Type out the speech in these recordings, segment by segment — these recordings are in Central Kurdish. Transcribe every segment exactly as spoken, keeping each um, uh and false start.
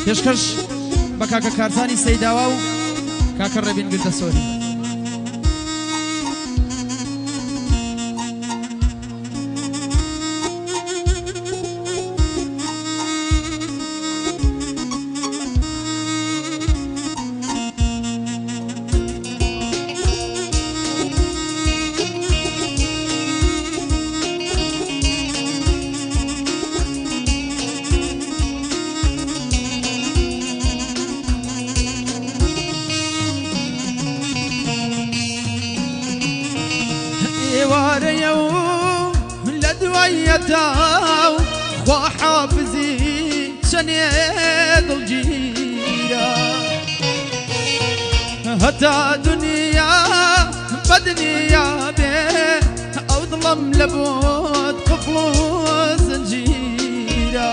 پێشکەش بە کاکە کارزانی سەیداوا و کاکە ڕەبین گردە سۆری. داو خوا حافظي شنيد الجيرة هتا دنيا بدنيا بيه او ظلم لبود قفلو زنجيرة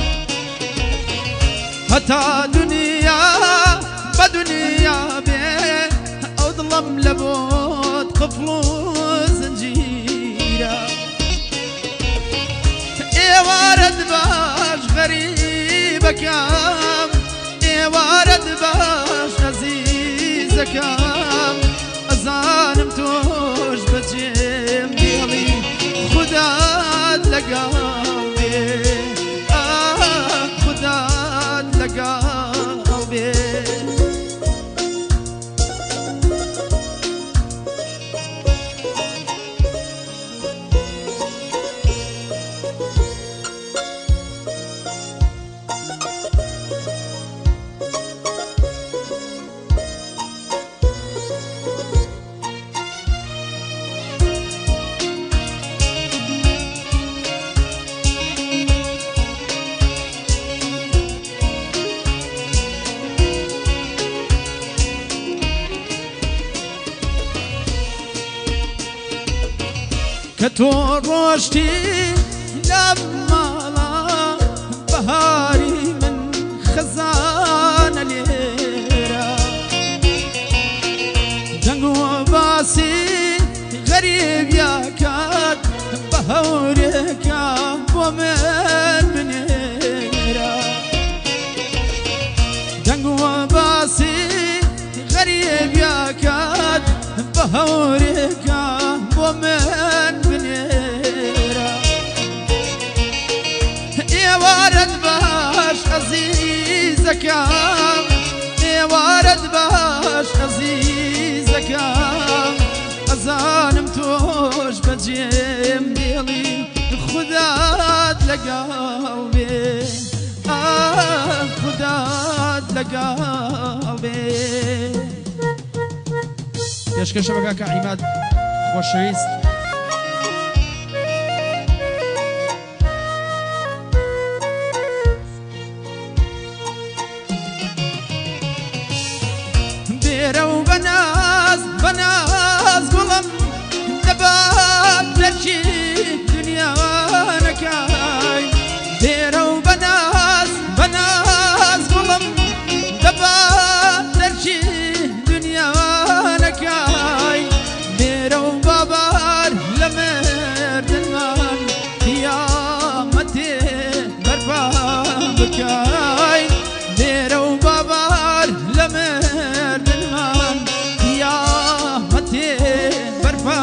هتا دنيا بدنيا بيه او ظلم لبود قفلو زنجيرة وارد باش غريبة كام وارد باش عزيزة كام أزانم توش بجيم ديالي خداد لقلبي آه خداد لقلبي كتو روشتي لما لا بهاري من خزان ليرة جنگو باسي غريب يا كات بهوريك ومن بنيرة جنگو باسي غريب يا كات بهوريك ومن وارد باش عزيزك يا وارد باش عزيزك أزانم توش بجيم ديالي خداد لقلبي آه خداد لقلبي پێشکەشە بە کاکە عیماد خۆشەویست بێرە و بەناز بەناز گوڵم دەبات دەرکی دنیاوانەکەی بێرە و بەناز بەناز گوڵم دەبات دەرکی دنیاوانەکەی بێرە و بابار لە مردنمان قیامەتێ بەرپا بکەی بێرە و بابار لە مردنمان قیامەتێ بەرپا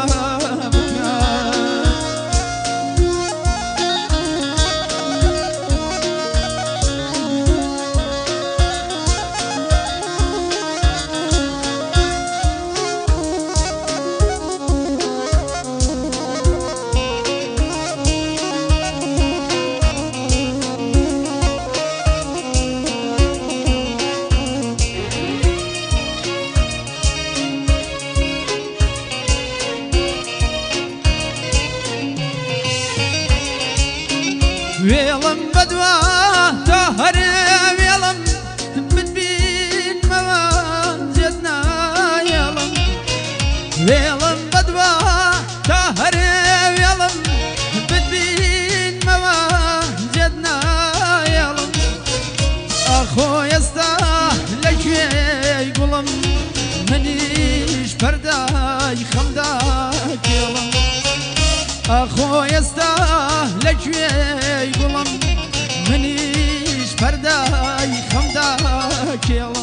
وێڵم بەدوا تا هەرێ وێڵم بتبین مەوان جێت نایەڵم وێڵم بەدوا تا هەرێ وێڵم بتبین مەوان جێت نایەڵم ئەخۆ ئێستا لەکوێی گوڵم منیش پەردای خەمدا کێڵم ئەخۆ ئێستا لەکوێی گوڵم منیش پەردای خەمدا دا كيلم